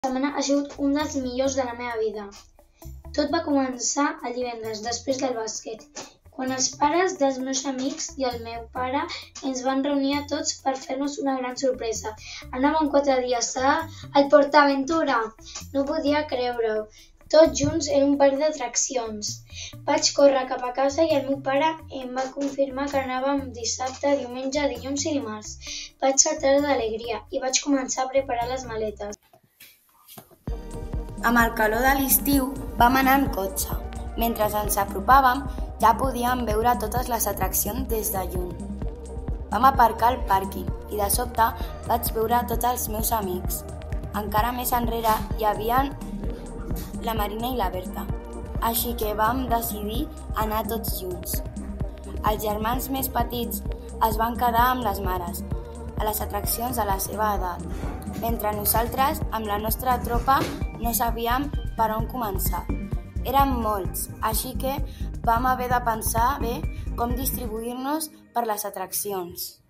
setmana ha sigut un dels millors de la meva vida. Tot va començar el divendres, després del bàsquet, quan els pares dels meus amics i el meu pare ens van reunir a tots per fer-nos una gran sorpresa. Anàvem 4 dies al PortAventura. No podia creure-ho. Tots junts era un parc d'atraccions. Vaig córrer cap a casa i el meu pare em va confirmar que anàvem dissabte, diumenge, dilluns i dimarts. Vaig saltar d'alegria i vaig començar a preparar les maletes. Amb el calor de l'estiu vam anar en cotxe. Mentre ens apropàvem ja podíem veure totes les atraccions des de lluny. Vam aparcar al pàrquing i de sobte vaig veure tots els meus amics. Encara més enrere hi havia la Marina i la Berta, així que vam decidir anar tots junts. Els germans més petits es van quedar amb les mares, a les atraccions de la seva edat, mentre nosaltres, amb la nostra tropa, no sabíem per on començar. Érem molts, així que vam haver de pensar bé com distribuir-nos per les atraccions.